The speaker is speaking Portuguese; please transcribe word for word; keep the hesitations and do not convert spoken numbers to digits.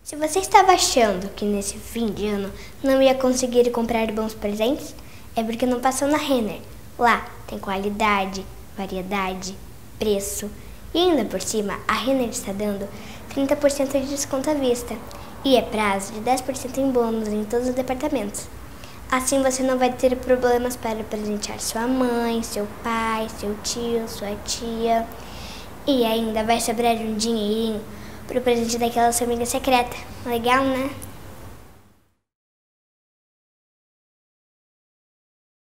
Se você estava achando que nesse fim de ano não ia conseguir comprar bons presentes, é porque não passou na Renner. Lá tem qualidade, variedade, preço e ainda por cima a Renner está dando trinta por cento de desconto à vista e é prazo de dez por cento em bônus em todos os departamentos. Assim você não vai ter problemas para presentear sua mãe, seu pai, seu tio, sua tia e ainda vai sobrar um dinheirinho para o presente daquela família secreta. Legal, né?